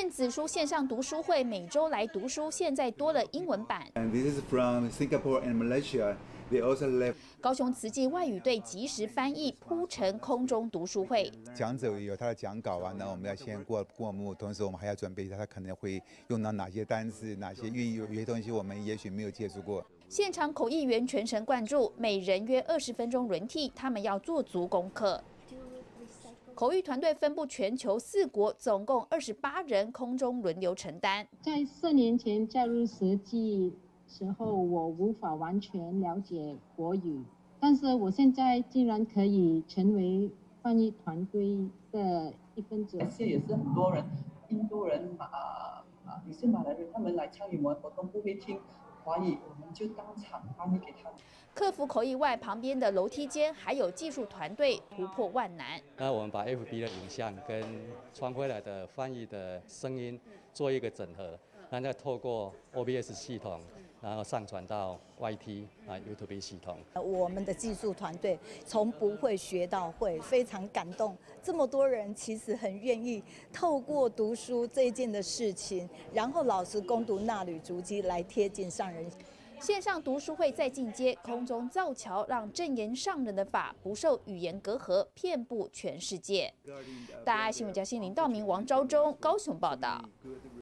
电子书线上读书会每周来读书，现在多了英文版。 And this is from Singapore and Malaysia. They also left. 高雄慈济外语队即时翻译铺陈空中读书会。 讲者有他的讲稿啊，然后我们要先过目，同时我们还要准备一下他可能会用到哪些单词、哪些寓意，有些东西我们也许没有接触过。 现场口译员全神贯注，每人约20分钟轮替，他们要做足功课。口译团队分布全球4国，总共28人，空中轮流承担。 在4年前加入实际时候，我无法完全了解国语，但是我现在竟然可以成为翻译团队的一份子。 现在也是很多人，印度人、你是马来人，他们来参与我们活动不会听华语，我们就当场翻译给他们。 克服口译外，旁边的楼梯间还有技术团队突破万难。 那我们把 FB 的影像跟传回来的翻译的声音做一个整合，然后透过 OBS 系统，然后上传到 YT YouTube 系统。 我们的技术团队从不会学到会，非常感动。这么多人其实很愿意透过读书这一件的事情，然后老实攻读那履足迹，来贴近上人。 线上读书会再进阶，空中造桥，让正言上人的法不受语言隔阂，遍布全世界。大爱新闻家林道明、王昭忠高雄报道。